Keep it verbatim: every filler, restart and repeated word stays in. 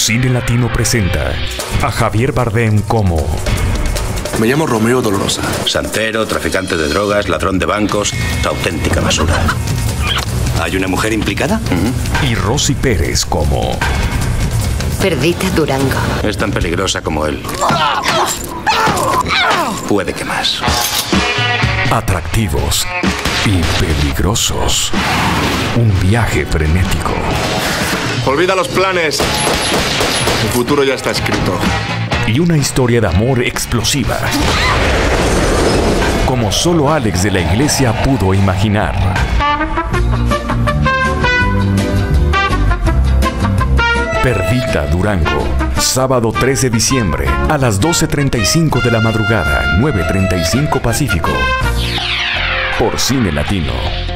Cine Latino presenta a Javier Bardem como... Me llamo Romeo Dolorosa. Santero, traficante de drogas, ladrón de bancos, auténtica basura. ¿Hay una mujer implicada? Uh-huh. Y Rosy Pérez como... Perdita Durango. Es tan peligrosa como él. Puede que más. Atractivos y peligrosos. Un viaje frenético. Olvida los planes. El futuro ya está escrito. Y una historia de amor explosiva. Como solo Alex de la Iglesia pudo imaginar. Perdita Durango. Sábado tres de diciembre a las doce treinta y cinco de la madrugada, nueve treinta y cinco Pacífico. Por Cine Latino.